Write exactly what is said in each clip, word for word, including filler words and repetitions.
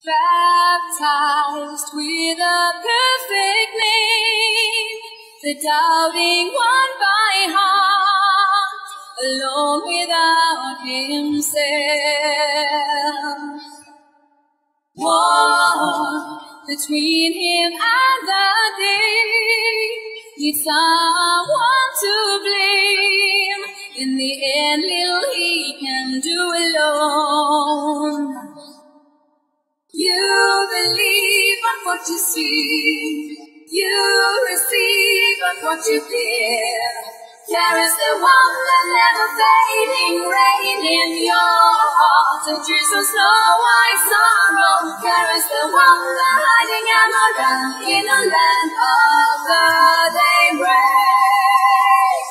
Baptized with a perfect name, the doubting one by heart, alone without himself. War between him and the day, needs someone to blame. In the end, little he can do alone. You believe on what you see, you receive on what you give. There is the one that never fading rain in your heart, and Jesus know why sorrow. There is the one that hiding Amaranth in the land of the daybreak.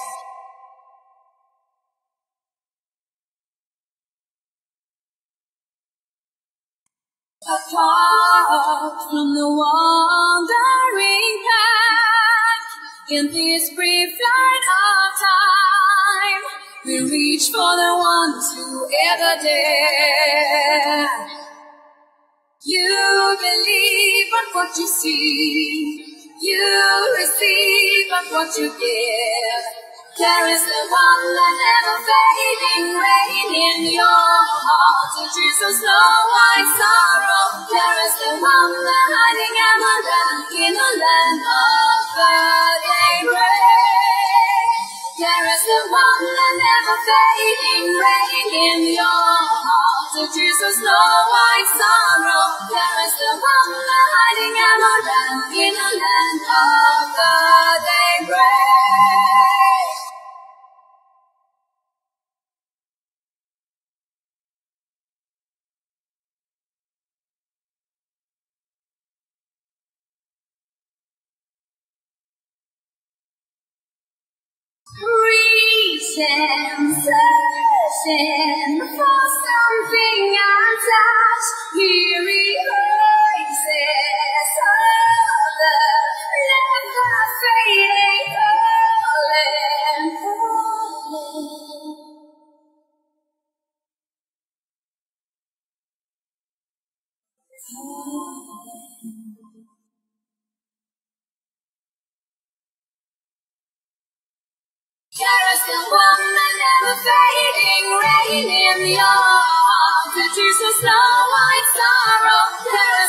Apart from the wandering path, in this brief flight of time, we reach for the ones who ever dare. You believe on what you see, you receive on what you give. There is the one that never fading rain in your heart, and Jesus know why sorrow. There is the one that hiding Amaranth in the land of the daybreak. There is the one that never fading rain in your heart, and Jesus know why sorrow. There is the one that hiding Amaranth in the land of the daybreak. Reaching, searching for something untouched, weary voices of the never fading calling, calling. There is the one that never fading rain in your heart, and Jesus know why sorrow. There